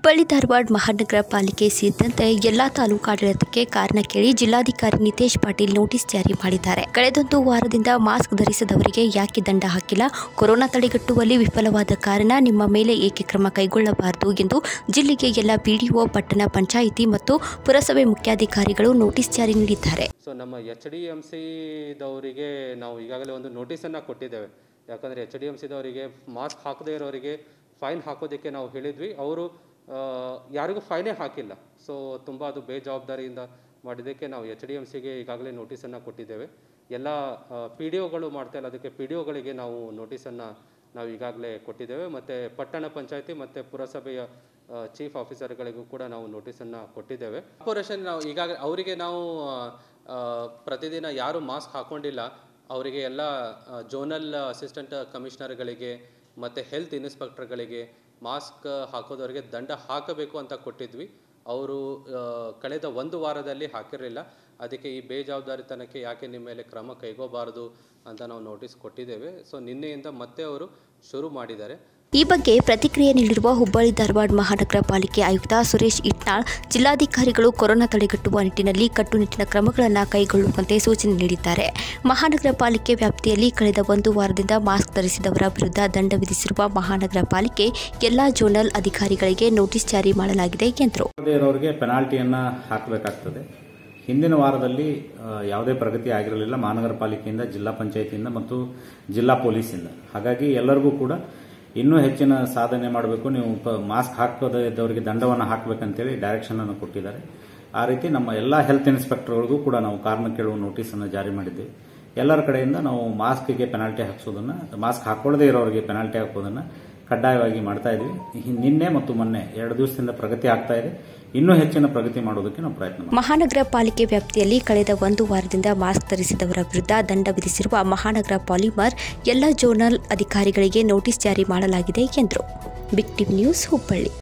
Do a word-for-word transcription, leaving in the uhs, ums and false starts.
ಹುಬ್ಬಳ್ಳಿ ಧಾರವಾಡ ಮಹಾನಗರ ಪಾಲಿಕೆ ಸೇರಿದಂತೆ ಎಲ್ಲಾ ತಾಲೂಕಾಡಳಿತಕ್ಕೆ ಕಾರಣ ಕೇಳಿ ಜಿಲ್ಲಾಧಿಕಾರಿ ನಿತೇಶ್ ಪಾಟೀಲ್ ನೋಟಿಸ್ ಜಾರಿ ಮಾಡಿದ್ದಾರೆ. ಕಳೆದೊಂದು ವಾರದಿಂದ ಮಾಸ್ಕ್ ಧರಿಸದವರಿಗೆ ಯಾಕೆ ದಂಡ ಹಾಕಿಲ್ಲ, ಕೊರೋನಾ ತಡೆಗಟ್ಟುವಲ್ಲಿ ವಿಫಲವಾದ ಕಾರಣ ನಿಮ್ಮ ಮೇಲೆ ಏಕೆ ಕ್ರಮ ಕೈಗೊಳ್ಳಬಾರದು ಎಂದು ಜಿಲ್ಲೆಗೆ ಎಲ್ಲ ಪಿಡಿಒ, ಪಟ್ಟಣ ಪಂಚಾಯಿತಿ ಮತ್ತು ಪುರಸಭೆ ಮುಖ್ಯಾಧಿಕಾರಿಗಳು ನೋಟಿಸ್ ಜಾರಿ ನೀಡಿದ್ದಾರೆ. ಸೊ ನಮ್ಮ ಎಚ್ ಡಿ ಎಂ ಸಿದವರಿಗೆ ನಾವು ಈಗಾಗಲೇ ಒಂದು ನೋಟಿಸನ್ನು ಕೊಟ್ಟಿದ್ದೇವೆ. ಯಾಕಂದರೆ ಎಚ್ ಡಿ ಎಂ ಸಿದವರಿಗೆ ಮಾಸ್ಕ್ ಹಾಕದೇ ಇರೋರಿಗೆ ಫೈನ್ ಹಾಕೋದಕ್ಕೆ ನಾವು ಹೇಳಿದ್ವಿ. ಅವರು ಯಾರಿಗೂ ಫೈನೇ ಹಾಕಿಲ್ಲ. ಸೊ ತುಂಬ ಅದು ಬೇಜವಾಬ್ದಾರಿಯಿಂದ ಮಾಡಿದ್ದಕ್ಕೆ ನಾವು ಎಚ್ ಡಿ ಎಂ ಸಿಗೆ ಈಗಾಗಲೇ ನೋಟಿಸನ್ನು ಕೊಟ್ಟಿದ್ದೇವೆ. ಎಲ್ಲ ಪಿ ಡಿ ಒಗಳು ಮಾಡ್ತಾಯಿಲ್ಲ, ಅದಕ್ಕೆ ಪಿ ಡಿ ಒಗಳಿಗೆ ನಾವು ನೋಟಿಸನ್ನು ನಾವು ಈಗಾಗಲೇ ಕೊಟ್ಟಿದ್ದೇವೆ. ಮತ್ತು ಪಟ್ಟಣ ಪಂಚಾಯತಿ ಮತ್ತು ಪುರಸಭೆಯ ಚೀಫ್ ಆಫೀಸರ್ಗಳಿಗೂ ಕೂಡ ನಾವು ನೋಟಿಸನ್ನು ಕೊಟ್ಟಿದ್ದೇವೆ. ಕಾರ್ಪೊರೇಷನ್ ನಾವು ಈಗಾಗಲೇ ಅವರಿಗೆ ನಾವು ಪ್ರತಿದಿನ ಯಾರು ಮಾಸ್ಕ್ ಹಾಕ್ಕೊಂಡಿಲ್ಲ ಅವರಿಗೆ ಎಲ್ಲ ಜೋನಲ್ ಅಸಿಸ್ಟೆಂಟ್ ಕಮಿಷನರ್ಗಳಿಗೆ ಮತ್ತು ಹೆಲ್ತ್ ಇನ್ಸ್ಪೆಕ್ಟರ್ಗಳಿಗೆ ಮಾಸ್ಕ್ ಹಾಕೋದವರಿಗೆ ದಂಡ ಹಾಕಬೇಕು ಅಂತ ಕೊಟ್ಟಿದ್ವಿ. ಅವರು ಕಳೆದ ಒಂದು ವಾರದಲ್ಲಿ ಹಾಕಿರಲಿಲ್ಲ. ಅದಕ್ಕೆ ಈ ಬೇಜವಾಬ್ದಾರಿತನಕ್ಕೆ ಯಾಕೆ ನಿಮ್ಮ ಮೇಲೆ ಕ್ರಮ ಕೈಗೊಳ್ಳಬಾರದು ಅಂತ ನಾವು ನೋಟಿಸ್ ಕೊಟ್ಟಿದ್ದೇವೆ. ಸೊ ನಿನ್ನೆಯಿಂದ ಮತ್ತೆ ಅವರು ಶುರು ಮಾಡಿದ್ದಾರೆ. ಈ ಬಗ್ಗೆ ಪ್ರತಿಕ್ರಿಯೆ ನೀಡಿರುವ ಹುಬ್ಬಳ್ಳಿ ಧಾರವಾಡ ಮಹಾನಗರ ಪಾಲಿಕೆ ಆಯುಕ್ತ ಸುರೇಶ್ ಇಟ್ನಾಳ್, ಜಿಲ್ಲಾಧಿಕಾರಿಗಳು ಕೊರೋನಾ ತಡೆಗಟ್ಟುವ ನಿಟ್ಟಿನಲ್ಲಿ ಕಟ್ಟುನಿಟ್ಟಿನ ಕ್ರಮಗಳನ್ನು ಕೈಗೊಳ್ಳುವಂತೆ ಸೂಚನೆ ನೀಡಿದ್ದಾರೆ. ಮಹಾನಗರ ಪಾಲಿಕೆ ವ್ಯಾಪ್ತಿಯಲ್ಲಿ ಕಳೆದ ಒಂದು ವಾರದಿಂದ ಮಾಸ್ಕ್ ಧರಿಸಿದವರ ವಿರುದ್ಧ ದಂಡ ವಿಧಿಸಿರುವ ಮಹಾನಗರ ಪಾಲಿಕೆ ಎಲ್ಲಾ ಜೋನಲ್ ಅಧಿಕಾರಿಗಳಿಗೆ ನೋಟಿಸ್ ಜಾರಿ ಮಾಡಲಾಗಿದೆ ಎಂದರು. ಪೆನಾಲ್ಟಿಯನ್ನು ಹಾಕಬೇಕಾಗ್ತದೆ. ಹಿಂದಿನ ವಾರದಲ್ಲಿ ಯಾವುದೇ ಪ್ರಗತಿ ಆಗಿರಲಿಲ್ಲ ಮಹಾನಗರ ಪಾಲಿಕೆಯಿಂದ, ಜಿಲ್ಲಾ ಪಂಚಾಯತಿಯಿಂದ ಮತ್ತು ಜಿಲ್ಲಾ ಪೊಲೀಸಿಂದ. ಹಾಗಾಗಿ ಎಲ್ಲರಿಗೂ ಕೂಡ ಇನ್ನೂ ಹೆಚ್ಚಿನ ಸಾಧನೆ ಮಾಡಬೇಕು, ನೀವು ಮಾಸ್ಕ್ ಹಾಕದೇ ಇದ್ದವರಿಗೆ ದಂಡವನ್ನು ಹಾಕಬೇಕಂತೇಳಿ ಡೈರೆಕ್ಷನ್ ಅನ್ನು ಕೊಟ್ಟಿದ್ದಾರೆ. ಆ ರೀತಿ ನಮ್ಮ ಎಲ್ಲ ಹೆಲ್ತ್ ಇನ್ಸ್ಪೆಕ್ಟರ್ಗಳಿಗೂ ಕೂಡ ನಾವು ಕಾರಣ ಕೇಳುವ ನೋಟಿಸನ್ನು ಜಾರಿ ಮಾಡಿದ್ದೇವೆ. ಎಲ್ಲರ ಕಡೆಯಿಂದ ನಾವು ಮಾಸ್ಕ್ಗೆ ಪೆನಾಲ್ಟಿ ಹಾಕಿಸೋದನ್ನು, ಮಾಸ್ಕ್ ಹಾಕೊಳ್ಳದೇ ಇರೋರಿಗೆ ಪೆನಾಲ್ಟಿ ಹಾಕೋದನ್ನು ಕಡ್ಡಾಯವಾಗಿ ಮಾಡ್ತಾ ಇದ್ವಿ. ನಿನ್ನೆ ಮತ್ತು ಮೊನ್ನೆ ಎರಡು ದಿವಸದಿಂದ ಪ್ರಗತಿ ಆಗ್ತಾ ಇದೆ. ಇನ್ನೂ ಹೆಚ್ಚಿನ ಪ್ರಗತಿ ಮಾಡೋದಕ್ಕೆ ನಾವು ಪ್ರಯತ್ನ ಮಾಡ್ತೀವಿ. ಮಹಾನಗರ ಪಾಲಿಕೆ ವ್ಯಾಪ್ತಿಯಲ್ಲಿ ಕಳೆದ ಒಂದು ವಾರದಿಂದ ಮಾಸ್ಕ್ ಧರಿಸಿದವರ ವಿರುದ್ಧ ದಂಡ ವಿಧಿಸಿರುವ ಮಹಾನಗರ ಪಾಲಿಮರ್ ಎಲ್ಲ ಜೋನಲ್ ಅಧಿಕಾರಿಗಳಿಗೆ ನೋಟಿಸ್ ಜಾರಿ ಮಾಡಲಾಗಿದೆ ಎಂದರು. Big TV News, Hubballi.